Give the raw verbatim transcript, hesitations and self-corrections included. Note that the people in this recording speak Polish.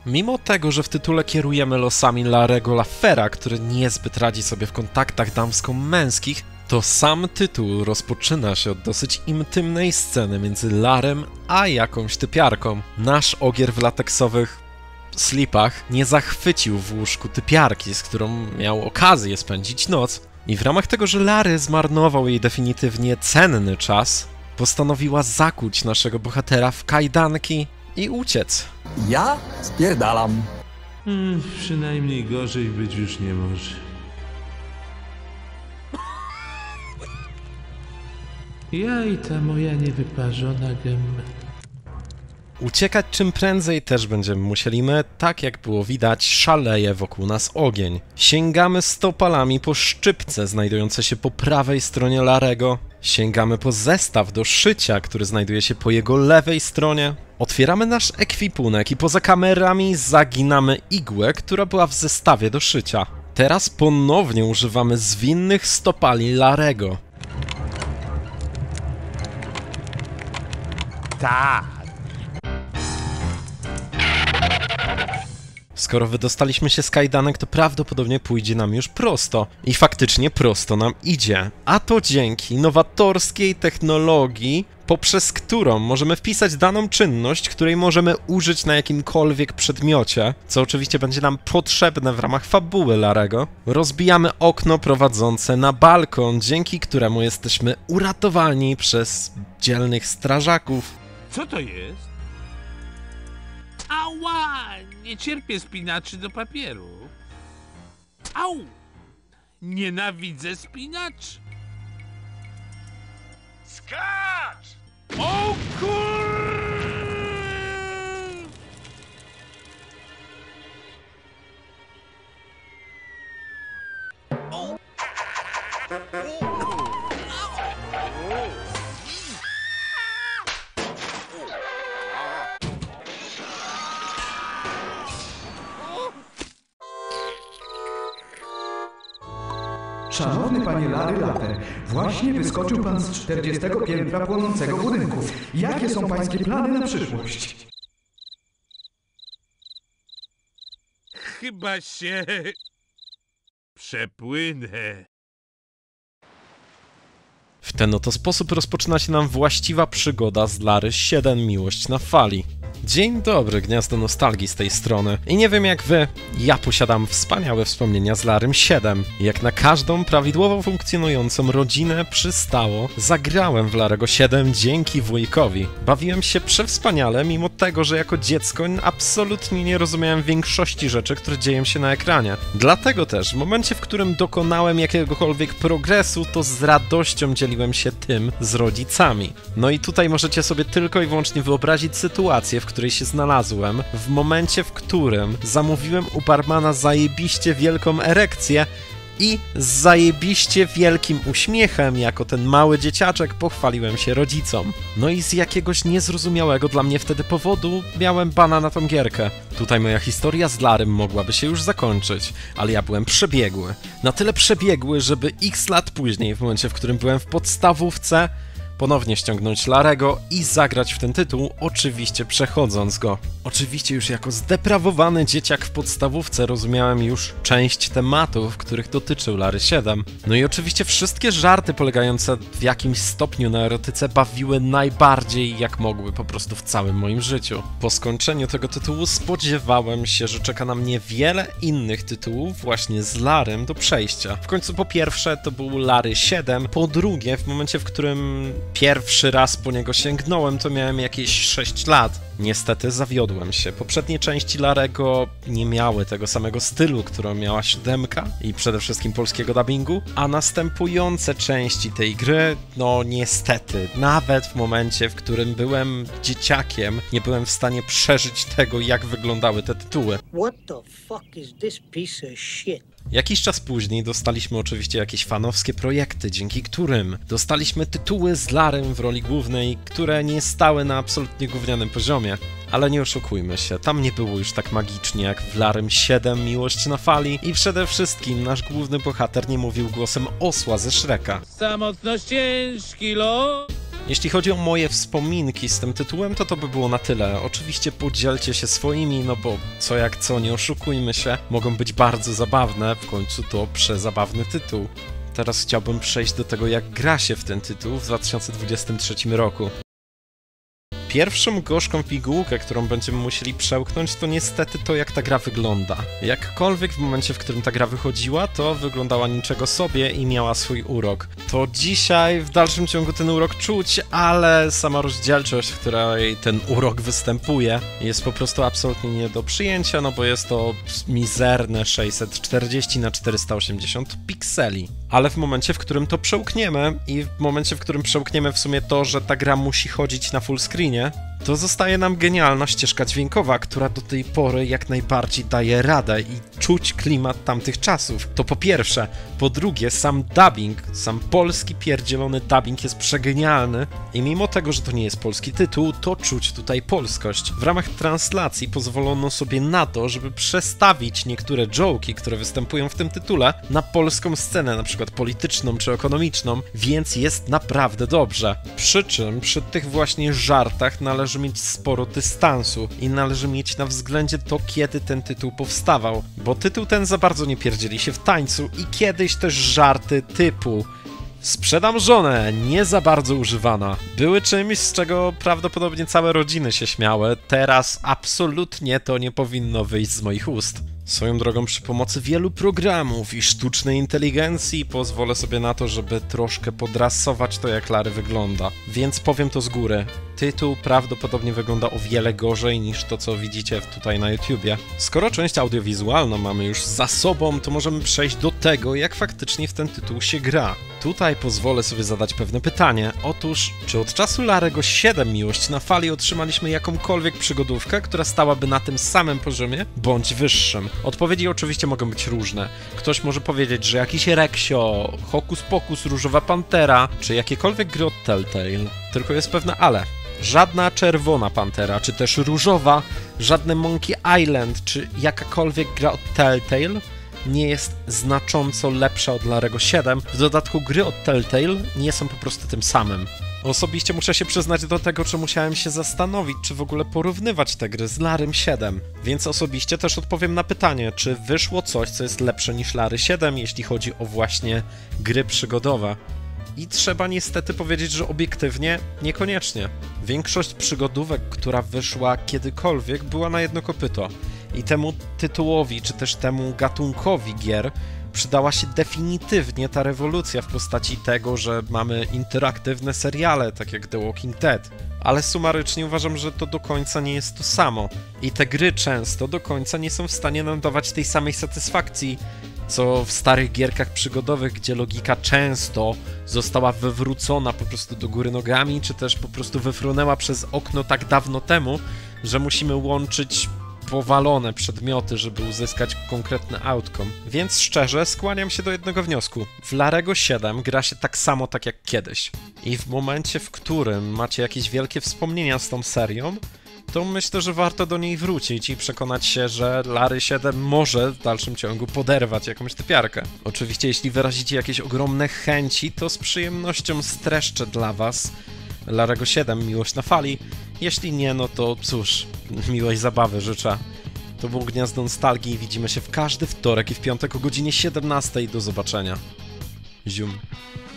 Mimo tego, że w tytule kierujemy losami Larego Laffera, który niezbyt radzi sobie w kontaktach damsko-męskich, to sam tytuł rozpoczyna się od dosyć intymnej sceny między Larym a jakąś typiarką. Nasz ogier w lateksowych slipach nie zachwycił w łóżku typiarki, z którą miał okazję spędzić noc. I w ramach tego, że Lary zmarnował jej definitywnie cenny czas, postanowiła zakuć naszego bohatera w kajdanki i uciec. Ja spierdalam. Hmm, przynajmniej gorzej być już nie może. Ja i ta moja niewyparzona gęba. Uciekać czym prędzej też będziemy musieli my, tak jak było widać, szaleje wokół nas ogień. Sięgamy stopalami po szczypce znajdujące się po prawej stronie Larego. Sięgamy po zestaw do szycia, który znajduje się po jego lewej stronie. Otwieramy nasz ekwipunek i poza kamerami zaginamy igłę, która była w zestawie do szycia. Teraz ponownie używamy zwinnych stopali Larego. Tak. Skoro wydostaliśmy się z kajdanek, to prawdopodobnie pójdzie nam już prosto. I faktycznie prosto nam idzie. A to dzięki nowatorskiej technologii, poprzez którą możemy wpisać daną czynność, której możemy użyć na jakimkolwiek przedmiocie, co oczywiście będzie nam potrzebne w ramach fabuły Larego. Rozbijamy okno prowadzące na balkon, dzięki któremu jesteśmy uratowani przez dzielnych strażaków. Co to jest? Ała! Nie cierpię spinaczy do papieru. Au! Nienawidzę spinaczy. Skacz! O kur... O! Szanowny panie Lary Laffer, właśnie wyskoczył pan z czterdziestego piętra płonącego budynku. Jakie są pańskie plany na przyszłość? Chyba się... przepłynę. W ten oto sposób rozpoczyna się nam właściwa przygoda z Lary siedem Miłość na fali. Dzień dobry, Gniazdo Nostalgii z tej strony. I nie wiem jak wy, ja posiadam wspaniałe wspomnienia z Larym siedem. Jak na każdą prawidłowo funkcjonującą rodzinę przystało, zagrałem w Larego siedem dzięki wujkowi. Bawiłem się przewspaniale, mimo tego, że jako dziecko absolutnie nie rozumiałem większości rzeczy, które dzieją się na ekranie. Dlatego też, w momencie, w którym dokonałem jakiegokolwiek progresu, to z radością dzieliłem się tym z rodzicami. No i tutaj możecie sobie tylko i wyłącznie wyobrazić sytuację, w której się znalazłem, w momencie, w którym zamówiłem u barmana zajebiście wielką erekcję i z zajebiście wielkim uśmiechem, jako ten mały dzieciaczek, pochwaliłem się rodzicom. No i z jakiegoś niezrozumiałego dla mnie wtedy powodu miałem bana na tą gierkę. Tutaj moja historia z Larym mogłaby się już zakończyć, ale ja byłem przebiegły. Na tyle przebiegły, żeby x lat później, w momencie, w którym byłem w podstawówce, ponownie ściągnąć Larego i zagrać w ten tytuł, oczywiście przechodząc go. Oczywiście już jako zdeprawowany dzieciak w podstawówce rozumiałem już część tematów, których dotyczył Lary siedem. No i oczywiście wszystkie żarty polegające w jakimś stopniu na erotyce bawiły najbardziej jak mogły po prostu w całym moim życiu. Po skończeniu tego tytułu spodziewałem się, że czeka na mnie wiele innych tytułów właśnie z Larym do przejścia. W końcu po pierwsze to był Lary siedem, po drugie w momencie, w którym pierwszy raz po niego sięgnąłem, to miałem jakieś sześć lat. Niestety zawiodłem się. Poprzednie części Larego nie miały tego samego stylu, którą miała siódemka i przede wszystkim polskiego dubbingu, a następujące części tej gry, no niestety, nawet w momencie, w którym byłem dzieciakiem, nie byłem w stanie przeżyć tego, jak wyglądały te tytuły. What the fuck is this piece of shit? Jakiś czas później dostaliśmy oczywiście jakieś fanowskie projekty, dzięki którym dostaliśmy tytuły z Larym w roli głównej, które nie stały na absolutnie gównianym poziomie. Ale nie oszukujmy się, tam nie było już tak magicznie jak w Larym siedem Miłość na fali i przede wszystkim nasz główny bohater nie mówił głosem osła ze Shreka. Samotność ciężki los. Jeśli chodzi o moje wspominki z tym tytułem, to to by było na tyle. Oczywiście podzielcie się swoimi, no bo co jak co, nie oszukujmy się, mogą być bardzo zabawne, w końcu to przezabawny tytuł. Teraz chciałbym przejść do tego, jak gra się w ten tytuł w dwa tysiące dwudziestym trzecim roku. Pierwszą gorzką pigułkę, którą będziemy musieli przełknąć, to niestety to, jak ta gra wygląda. Jakkolwiek w momencie, w którym ta gra wychodziła, to wyglądała niczego sobie i miała swój urok. To dzisiaj w dalszym ciągu ten urok czuć, ale sama rozdzielczość, w której ten urok występuje, jest po prostu absolutnie nie do przyjęcia, no bo jest to mizerne sześćset czterdzieści na czterysta osiemdziesiąt pikseli. Ale w momencie, w którym to przełkniemy i w momencie, w którym przełkniemy w sumie to, że ta gra musi chodzić na full screenie, to zostaje nam genialna ścieżka dźwiękowa, która do tej pory jak najbardziej daje radę i czuć klimat tamtych czasów. To po pierwsze. Po drugie, sam dubbing, sam polski pierdzielony dubbing jest przegenialny i mimo tego, że to nie jest polski tytuł, to czuć tutaj polskość. W ramach translacji pozwolono sobie na to, żeby przestawić niektóre joke'i, które występują w tym tytule, na polską scenę, na przykład polityczną czy ekonomiczną, więc jest naprawdę dobrze. Przy czym przy tych właśnie żartach należy mieć sporo dystansu i należy mieć na względzie to, kiedy ten tytuł powstawał, bo tytuł ten za bardzo nie pierdzieli się w tańcu i kiedyś też żarty typu sprzedam żonę, nie za bardzo używana, były czymś, z czego prawdopodobnie całe rodziny się śmiały. Teraz absolutnie to nie powinno wyjść z moich ust. Swoją drogą, przy pomocy wielu programów i sztucznej inteligencji pozwolę sobie na to, żeby troszkę podrasować to, jak Larry wygląda. Więc powiem to z góry. Tytuł prawdopodobnie wygląda o wiele gorzej niż to, co widzicie tutaj na YouTubie. Skoro część audiowizualną mamy już za sobą, to możemy przejść do tego, jak faktycznie w ten tytuł się gra. Tutaj pozwolę sobie zadać pewne pytanie. Otóż, czy od czasu Larry'ego siedem Miłość na Fali otrzymaliśmy jakąkolwiek przygodówkę, która stałaby na tym samym poziomie, bądź wyższym? Odpowiedzi oczywiście mogą być różne. Ktoś może powiedzieć, że jakiś Reksio, Hokus Pokus, Różowa Pantera, czy jakiekolwiek gry od Telltale. Tylko jest pewne ale. Żadna Czerwona Pantera, czy też Różowa, żadne Monkey Island, czy jakakolwiek gra od Telltale nie jest znacząco lepsza od Larry'ego siedem. W dodatku gry od Telltale nie są po prostu tym samym. Osobiście muszę się przyznać do tego, że musiałem się zastanowić, czy w ogóle porównywać te gry z Larrym siedem. Więc osobiście też odpowiem na pytanie, czy wyszło coś, co jest lepsze niż Larry siedem, jeśli chodzi o właśnie gry przygodowe. I trzeba niestety powiedzieć, że obiektywnie niekoniecznie. Większość przygodówek, która wyszła kiedykolwiek, była na jedno kopyto. I temu tytułowi, czy też temu gatunkowi gier przydała się definitywnie ta rewolucja w postaci tego, że mamy interaktywne seriale, tak jak The Walking Dead. Ale sumarycznie uważam, że to do końca nie jest to samo. I te gry często do końca nie są w stanie nam dawać tej samej satysfakcji, co w starych gierkach przygodowych, gdzie logika często została wywrócona po prostu do góry nogami, czy też po prostu wyfrunęła przez okno tak dawno temu, że musimy łączyć powalone przedmioty, żeby uzyskać konkretny outcome. Więc szczerze skłaniam się do jednego wniosku. W Larry'ego siedem gra się tak samo tak jak kiedyś. I w momencie, w którym macie jakieś wielkie wspomnienia z tą serią, to myślę, że warto do niej wrócić i przekonać się, że Larry siedem może w dalszym ciągu poderwać jakąś typiarkę. Oczywiście, jeśli wyrazicie jakieś ogromne chęci, to z przyjemnością streszczę dla was Larry'ego siedem Miłość na Fali. Jeśli nie, no to cóż, miłej zabawy życzę. To było Gniazdo Nostalgii i widzimy się w każdy wtorek i w piątek o godzinie siedemnastej. Do zobaczenia. Zium.